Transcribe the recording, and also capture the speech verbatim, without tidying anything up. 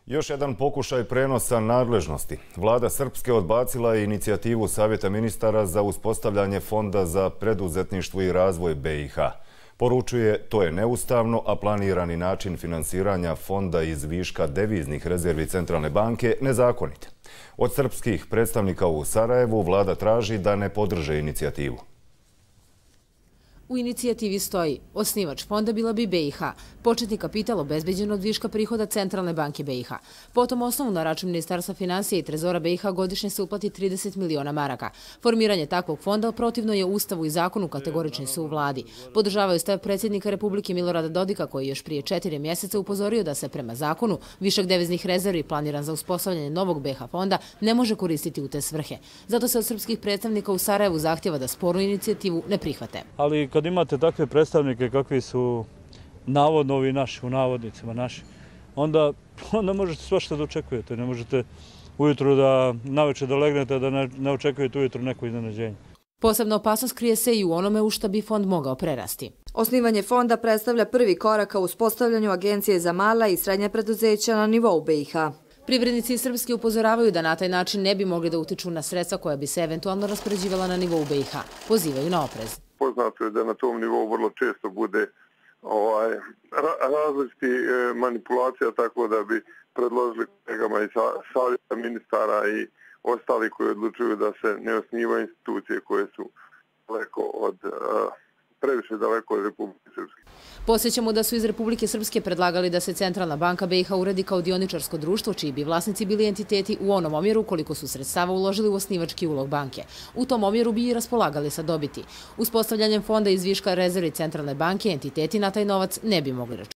Još jedan pokušaj prenosa nadležnosti. Vlada Srpske odbacila je inicijativu Savjeta ministara za uspostavljanje Fonda za preduzetništvo i razvoj B i H. Poručuje, to je neustavno, a planirani način finansiranja fonda iz viška deviznih rezervi Centralne banke nezakonit. Od srpskih predstavnika u Sarajevu vlada traži da ne podrže inicijativu. U inicijativi stoji: osnivač fonda bila bi B i H, početni kapital obezbeđen od viška prihoda Centralne banke B i H. Potom osnovu na račun Ministarstva finansija i Trezora B i H godišnje se uplati trideset miliona maraka. Formiranje takvog fonda protivno je Ustavu i zakonu, kategorični su u vladi. Podržavaju stav predsjednika Republike Milorada Dodika, koji je još prije četiri mjeseca upozorio da se prema zakonu višak deviznih rezervi planiran za uspostavljanje novog B i H fonda ne može koristiti u te svrhe. Zato se od srpskih predstavnika u Sarajevu zahtjeva da spornu inicijativu ne prihvate. Ali kad imate takve predstavnike kakvi su navodno ovi naši, u navodnicima naši, onda, onda možete svašta da očekujete. Ne možete ujutru da naveče da legnete, da ne, ne očekujete ujutru neko iznenađenje. Posebna opasnost krije se i u onome u što bi fond mogao prerasti. Osnivanje fonda predstavlja prvi korak ka uspostavljanju agencije za mala i srednja preduzeća na nivou B i H. Privrednici iz Srpske upozoravaju da na taj način ne bi mogli da utiču na sredstva koja bi se eventualno raspoređivala na nivou B i H. Pozivaju na oprez. Poznato je da na tom nivou vrlo često bude ovaj, različiti manipulacija, tako da bi predložili kolegama i savjeta ministara i ostali koji odlučuju da se ne osnivaju institucije koje su daleko od, previše daleko od Republike Srpske. Posjećamo da su iz Republike Srpske predlagali da se Centralna banka B i H uredi kao dioničarsko društvo, čiji bi vlasnici bili entiteti u onom omjeru koliko su sredstava uložili u osnivački ulog banke. U tom omjeru bi i raspolagali sa dobiti. Uspostavljanjem fonda iz viška rezervi Centralne banke entiteti na taj novac ne bi mogli računati.